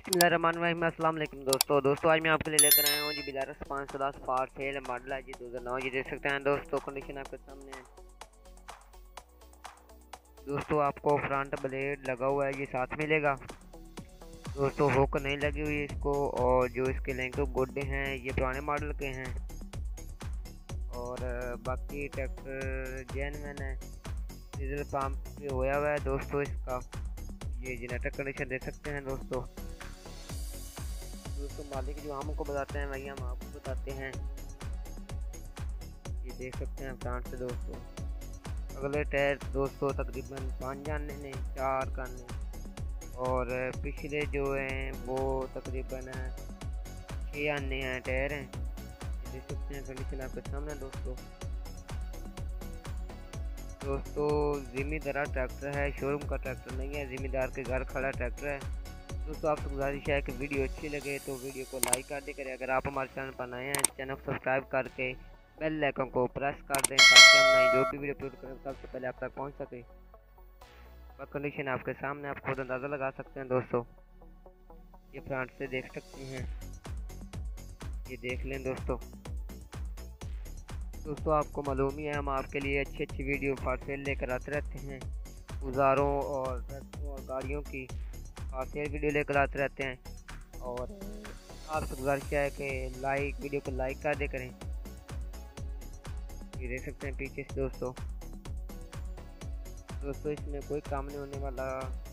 बिस्मिल्लाहिर्रहमानिर्रहीम। अस्सलाम वालेकुम दोस्तों आज मैं आपके लिए लेकर आया हूँ जी बिलारस 510 फार सेल मॉडल है जी 2009। ये देख सकते हैं दोस्तों, कंडीशन आपके सामने है दोस्तों। आपको फ्रंट ब्लेड लगा हुआ है, ये साथ मिलेगा दोस्तों। हुक नहीं लगी हुई इसको, और जो इसके लैंक गोड्डे हैं ये पुराने मॉडल के हैं, और बाकी ट्रैक्टर जेन्युइन है, डीजल पंप पे होया हुआ है दोस्तों इसका। ये जनरेटर कंडीशन देख सकते हैं दोस्तों। मालिक जो हमको बताते हैं वही हम आपको बताते हैं। ये देख सकते हैं फ्रंट से दोस्तों। अगले टायर दोस्तों तकरीबन 5 जाने ने 4 काने, और पिछले जो हैं वो तकरीबन 6 आने हैं टायर हैं। ये देख सकते हैं कंडीशन आपके सामने दोस्तों जिम्मेदार ट्रैक्टर है, शोरूम का ट्रैक्टर नहीं है, जिम्मेदार के घर खड़ा ट्रैक्टर है दोस्तों। आपसे गुजारिश है कि वीडियो अच्छी लगे तो वीडियो को लाइक कर दे करें। अगर आप हमारे चैनल पर नए हैं, चैनल को सब्सक्राइब करके बेल आइकन को प्रेस कर दें, ताकि हम नई जो भी वीडियो अपलोड करें सबसे पहले आप तक पहुंच सके। और कंडीशन आपके सामने, आप खुद अंदाज़ा लगा सकते हैं दोस्तों। ये फ्रंट से देख सकते हैं, ये देख लें दोस्तों। आपको मालूम ही है हम आपके लिए अच्छी वीडियो फॉर सेल लेकर आते रहते हैं। औजारों और ट्रैक्टरों और गाड़ियों की फॉर सेल वीडियो लेकर आते रहते हैं, और आपसे गुजारिश है कि वीडियो को लाइक कर दे करें। ये देख सकते हैं पीछे से दोस्तों इसमें कोई काम नहीं होने वाला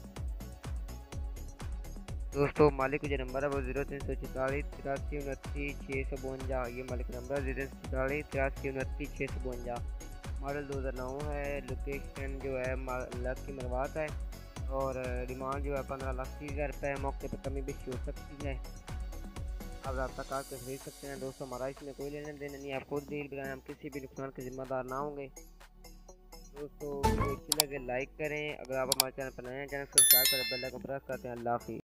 दोस्तों। मालिक का जो नंबर है वो 0344 83 29 652। ये मालिक नंबर 0344 83 29 652। मॉडल 2009 है। लोकेशन जो है लक की मरवात है, और डिमांड जो है 15,80,000 रुपये। मौके पर कमी बेशी हो सकती है, आप रब्ता कार के खरीद सकते हैं दोस्तों। हमारा इसमें कोई लेना देना नहीं, आप खुद डील बनाएं, हम किसी भी नुकसान के जिम्मेदार ना होंगे दोस्तों। वीडियो अच्छी लगे लाइक करें। अगर आप हमारे चैनल पर नए हैं, चैनल सब्सक्राइब करें, बेल आइकन प्रेस करते हैं। अल्लाह हाफिज़।